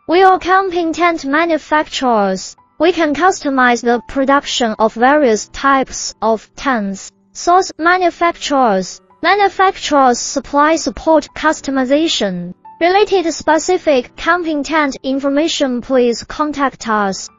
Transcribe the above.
We are camping tent manufacturers. We can customize the production of various types of tents. Source manufacturers. Manufacturers supply support customization. Related specific camping tent information, please contact us.